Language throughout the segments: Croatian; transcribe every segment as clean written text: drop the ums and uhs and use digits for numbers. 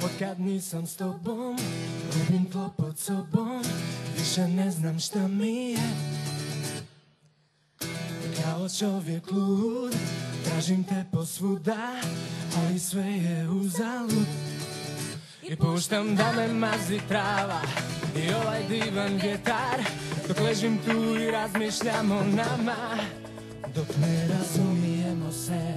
Otkad nisam s tobom, gubim tlo pod sobom, više ne znam šta mi je. Kao čovjek lud, tražim te posvuda, ali sve je uzalud. I puštam da me mazi trava i ovaj divan vjetar, dok ležim tu i razmišljam o nama, dok ne razumijemo se.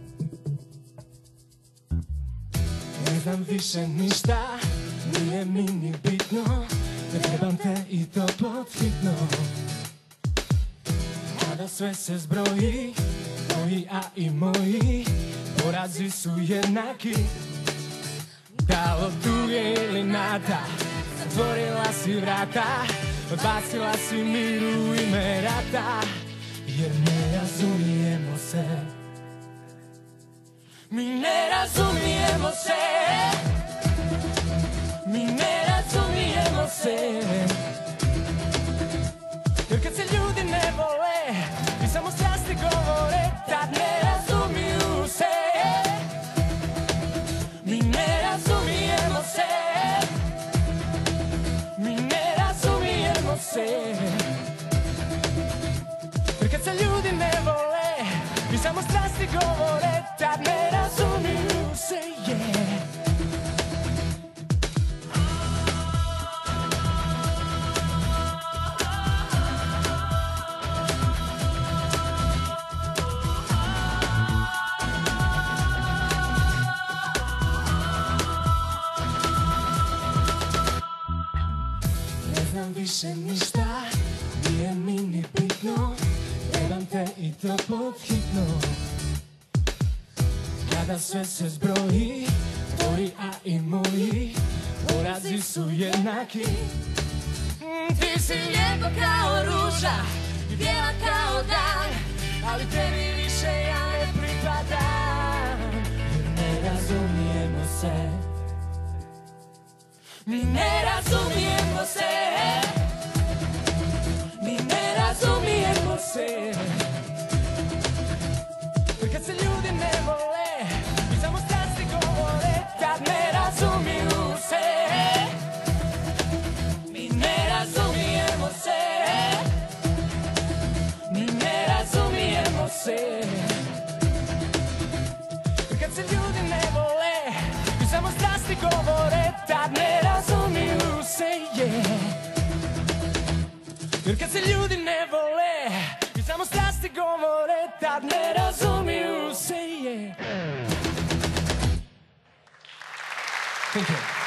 Ne znam više ništa, nije mi ni bitno, ne trebam te i to podhitno. Kada sve se zbroji, tvoji a i moji porazi su jednaki. Da od tuge ili nada, zatvorila si vrata, odbacila si miru ime rata, jer ne razumijemo se. Mi ne razumijemo se, mi ne razumijemo se. Jer kad se ljudi ne vole i samo strasti govore, tad ne razumiju se. Mi ne razumijemo se, mi ne razumijemo se. Jer kad se ljudi ne vole i samo strasti govore, tad ne razumiju se, yeah. Više ništa, nije mi ni bitno, trebam te i to podhitno. Kada sve se zbroji, tvoji a i moji porazi su jednaki. Ti si lijepa kao ruža i bijela kao dan, ali tebi više ja ne pripadam. Ne razumijemo se, mi ne razumijemo se, mi ne razumijemo se. Jer kad se ljudi ne vole i samo strasti govore, tad ne razumiju se. Mi ne razumijemo se, mi ne razumijemo se. Jer kad se ljudi ne vole i samo strasti govore, tad ne razumiju se, yeah. Jer kad se ljudi ne vole i samo strasti govore, tad ne razumiju se, yeah. Thank you.